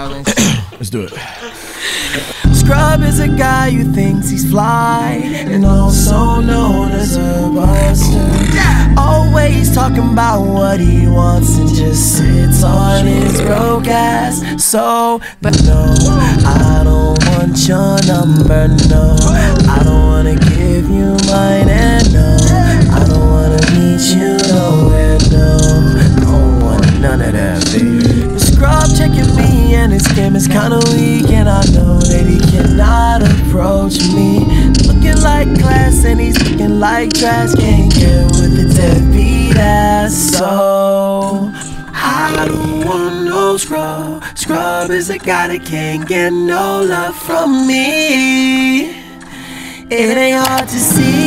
freestyling. Let's do it. Scrub is a guy who thinks he's fly and also known as a buster. Always talking about what he wants and just sits on his broke ass. So, but no, I don't want your number, no. I don't wanna give you mine, and no, I don't wanna meet you nowhere, no. Don't want none of that, baby. The scrub checking me and his game is kinda weak, and I know that he cannot approach me. Looking like class and he's looking like trash. Can't get with the deadbeat ass. So I don't want no scrub. Scrub is a guy that can't get no love from me. It ain't hard to see